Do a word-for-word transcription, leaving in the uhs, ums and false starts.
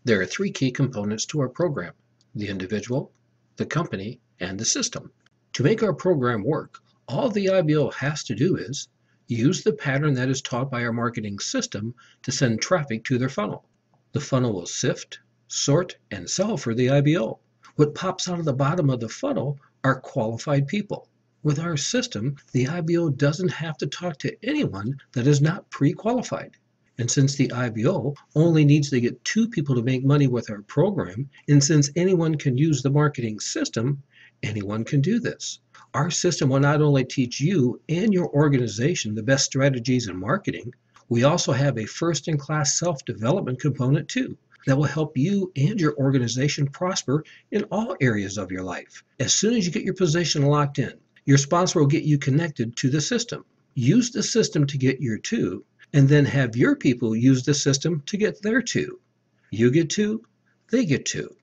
There are three key components to our program: the individual, the company, and the system. To make our program work, all the I B O has to do is use the pattern that is taught by our marketing system to send traffic to their funnel. The funnel will sift, sort, and sell for the I B O. What pops out of the bottom of the funnel are qualified people. With our system, the I B O doesn't have to talk to anyone that is not pre-qualified. And since the I B O only needs to get two people to make money with our program, and since anyone can use the marketing system, anyone can do this. Our system will not only teach you and your organization the best strategies in marketing, we also have a first-in-class self-development component too that will help you and your organization prosper in all areas of your life. As soon as you get your position locked in, your sponsor will get you connected to the system. Use the system to get your two, and then have your people use the system to get their two. You get two, they get two.